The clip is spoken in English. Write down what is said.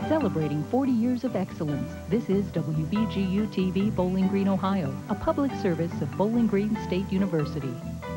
Celebrating 40 years of excellence, this is WBGU-TV Bowling Green, Ohio, a public service of Bowling Green State University.